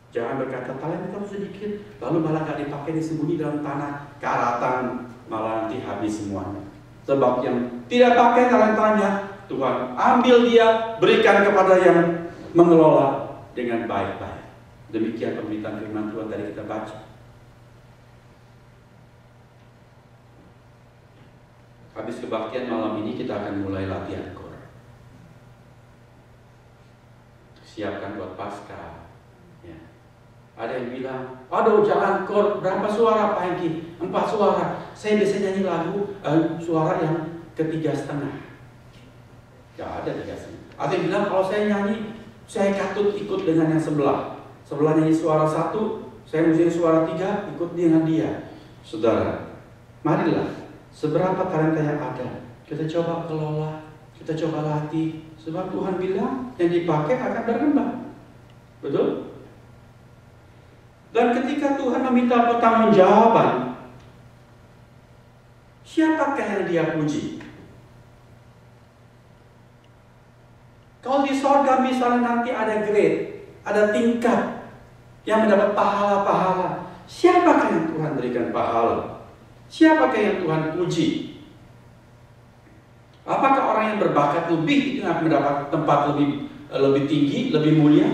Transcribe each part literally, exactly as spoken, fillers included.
Jangan berkata talenta kamu sedikit, lalu malah gak dipakai, disembunyi dalam tanah, karatan, malah nanti habis semuanya. Sebab yang tidak pakai talentanya, Tuhan ambil dia, berikan kepada yang mengelola dengan baik-baik. Demikian pemberitaan firman Tuhan tadi kita baca. Habis kebaktian malam ini kita akan mulai latihan kor. Siapkan buat Paskah. Ya. Ada yang bilang, aduh jangan kor, berapa suara Pak Hengki? Empat suara. Saya bisa nyanyi lagu eh, suara yang ketiga setengah. Gak ada tiga setengah. Ada yang bilang kalau saya nyanyi, saya katut ikut dengan yang sebelah. Sebelah nyanyi suara satu, saya mesti suara tiga, ikut dengan dia. Saudara, marilah, seberapa talenta yang ada, kita coba kelola, kita coba latih. Sebab Tuhan bilang yang dipakai akan berkembang. Betul? Dan ketika Tuhan meminta pertanggungjawaban, siapakah yang dia puji? Kalau di sorga misalnya nanti ada grade, ada tingkat yang mendapat pahala-pahala, siapakah yang Tuhan berikan pahala? Siapakah yang Tuhan puji? Apakah orang yang berbakat lebih itu akan mendapat tempat lebih lebih tinggi, lebih mulia?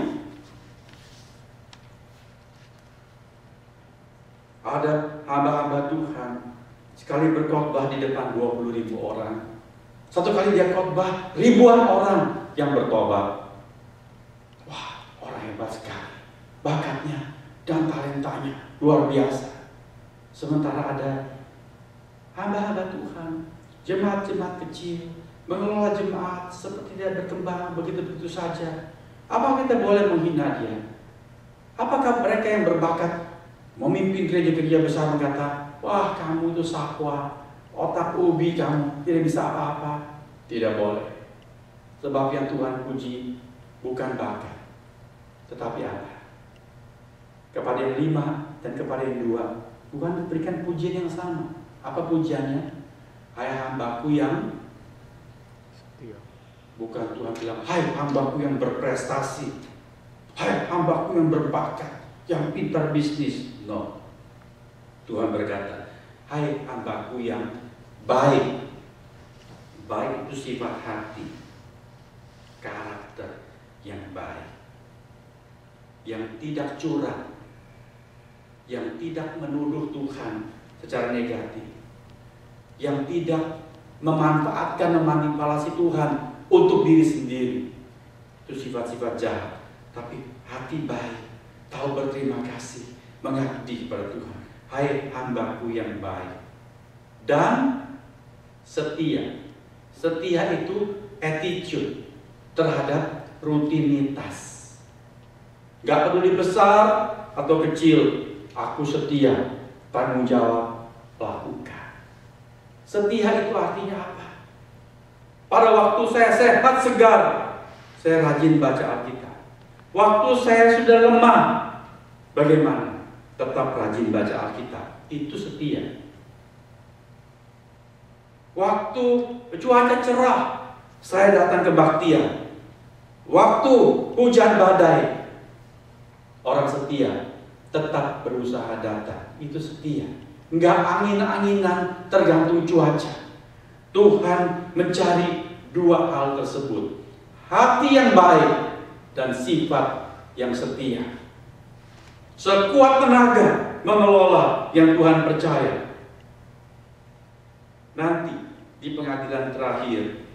Ada hamba-hamba Tuhan sekali berkhotbah di depan dua puluh ribu orang. Satu kali dia khotbah, ribuan orang yang bertobat. Wah, orang hebat sekali. Bakatnya dan talentanya luar biasa. Sementara ada hamba-hamba Tuhan, jemaat-jemaat kecil, mengelola jemaat seperti dia berkembang begitu-begitu saja. Apa kita boleh menghina dia? Apakah mereka yang berbakat memimpin gereja-gereja besar berkata, wah kamu itu sakwa, otak ubi kamu, tidak bisa apa-apa? Tidak boleh. Sebab yang Tuhan puji bukan bakat, tetapi apa? Kepada yang lima dan kepada yang dua, Tuhan berikan pujian yang sama. Apa pujiannya? Hai hambaku yang setia. Bukan Tuhan bilang, hai hambaku yang berprestasi, hai hambaku yang berbakat, yang pintar bisnis. No. Tuhan berkata, hai hambaku yang baik. Baik itu sifat hati, karakter yang baik, yang tidak curang, yang tidak menuduh Tuhan secara negatif, yang tidak memanfaatkan, memanipulasi Tuhan untuk diri sendiri. Itu sifat-sifat jahat. Tapi hati baik, tahu berterima kasih, mengabdi kepada Tuhan. Hai hambaku yang baik dan setia. Setia itu attitude terhadap rutinitas. Gak peduli besar atau kecil, aku setia, tanggung jawab, lakukan. Setia itu artinya apa? Pada waktu saya sehat segar, saya rajin baca Alkitab. Waktu saya sudah lemah, bagaimana? Tetap rajin baca Alkitab. Itu setia. Waktu cuaca cerah, saya datang kebaktian. Waktu hujan badai, orang setia tetap berusaha datang. Itu setia. Enggak angin-anginan tergantung cuaca. Tuhan mencari dua hal tersebut. Hati yang baik dan sifat yang setia. Sekuat tenaga mengelola yang Tuhan percaya. Nanti di pengadilan terakhir,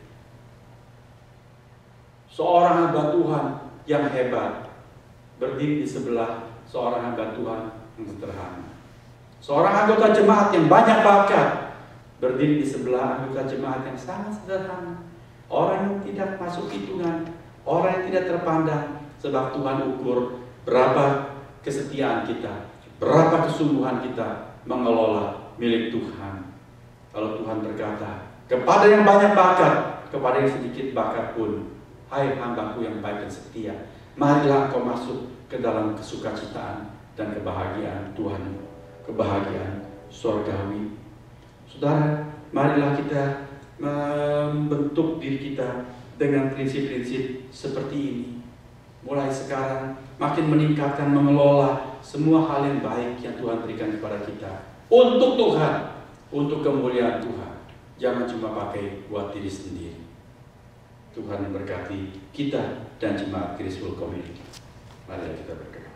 seorang hamba Tuhan yang hebat berdiri di sebelah seorang hamba Tuhan yang sederhana. Seorang anggota jemaat yang banyak bakat berdiri di sebelah anggota jemaat yang sangat sederhana. Orang yang tidak masuk hitungan, orang yang tidak terpandang. Sebab Tuhan ukur berapa kesetiaan kita, berapa kesungguhan kita mengelola milik Tuhan. Kalau Tuhan berkata, kepada yang banyak bakat, kepada yang sedikit bakat pun, hai hambaku yang baik dan setia, marilah kau masuk ke dalam kesukacitaan dan kebahagiaan Tuhan, kebahagiaan surgawi. Saudara, marilah kita membentuk diri kita dengan prinsip-prinsip seperti ini. mulai sekarang makin meningkatkan, mengelola semua hal yang baik yang Tuhan berikan kepada kita. Untuk Tuhan, untuk kemuliaan Tuhan. Jangan cuma pakai buat diri sendiri. Tuhan memberkati kita dan jemaat Grace World Community. Mari kita berdoa.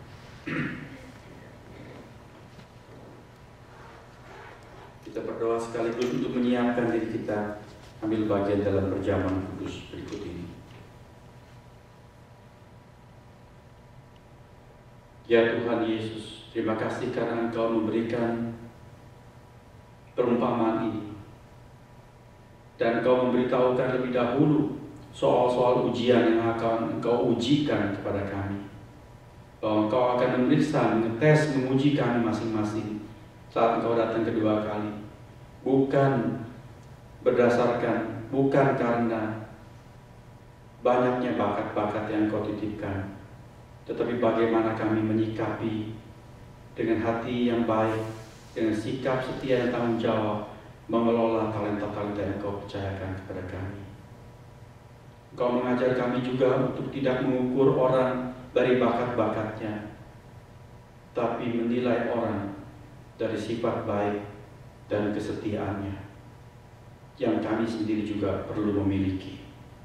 Kita berdoa sekaligus untuk menyiapkan diri kita ambil bagian dalam perjamuan kudus berikut ini. Ya Tuhan Yesus, terima kasih karena Engkau memberikan perumpamaan ini. Dan Engkau memberitahukan lebih dahulu soal-soal ujian yang akan Engkau ujikan kepada kami. Bahwa Engkau akan memeriksa, mengetes, menguji kami masing-masing saat Engkau datang kedua kali. Bukan berdasarkan, bukan karena banyaknya bakat-bakat yang Engkau titipkan, tetapi bagaimana kami menyikapi dengan hati yang baik, dengan sikap setia dan tanggung jawab, mengelola talenta-talenta yang Engkau percayakan kepada kami. Engkau mengajar kami juga untuk tidak mengukur orang dari bakat-bakatnya, tapi menilai orang dari sifat baik dan kesetiaannya, yang kami sendiri juga perlu memiliki.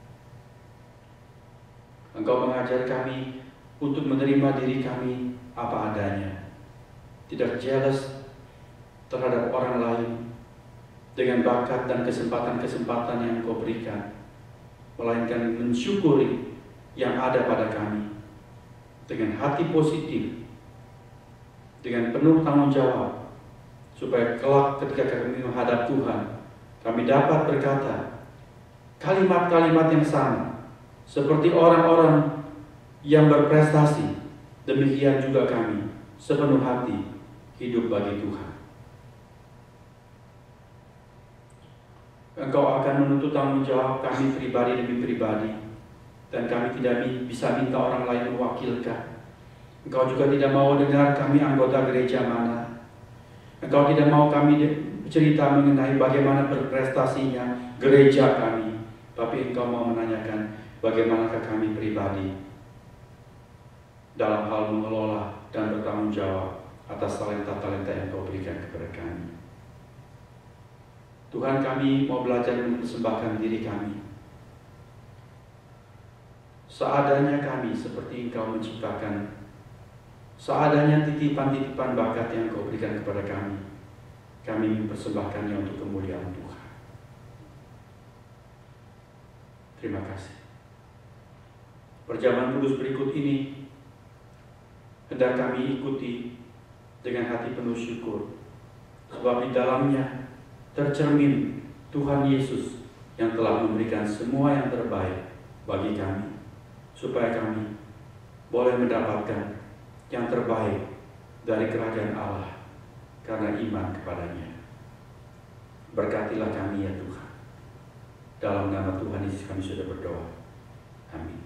Engkau mengajar kami untuk menerima diri kami apa adanya, tidak jealous terhadap orang lain dengan bakat dan kesempatan-kesempatan yang Engkau berikan, melainkan mensyukuri yang ada pada kami dengan hati positif, dengan penuh tanggung jawab, supaya kelak ketika kami menghadap Tuhan, kami dapat berkata kalimat-kalimat yang sama seperti orang-orang yang berprestasi. Demikian juga kami sepenuh hati hidup bagi Tuhan. Engkau akan menuntut tanggung jawab kami pribadi demi pribadi, dan kami tidak bisa minta orang lain mewakilkan. Engkau juga tidak mau dengar kami anggota gereja mana. Engkau tidak mau kami cerita mengenai bagaimana berprestasinya gereja kami, tapi Engkau mau menanyakan bagaimanakah kami pribadi dalam hal mengelola dan bertanggung jawab atas talenta-talenta yang Kau berikan kepada kami. Tuhan, kami mau belajar mempersembahkan diri kami seadanya kami seperti Engkau menciptakan, seadanya titipan-titipan bakat yang Kau berikan kepada kami. Kami mempersembahkannya untuk kemuliaan Tuhan. Terima kasih. Perjamuan kudus berikut ini hendak kami ikuti dengan hati penuh syukur, sebab di dalamnya tercermin Tuhan Yesus yang telah memberikan semua yang terbaik bagi kami, supaya kami boleh mendapatkan yang terbaik dari kerajaan Allah karena iman kepadanya. Berkatilah kami ya Tuhan. Dalam nama Tuhan Yesus kami sudah berdoa. Amin.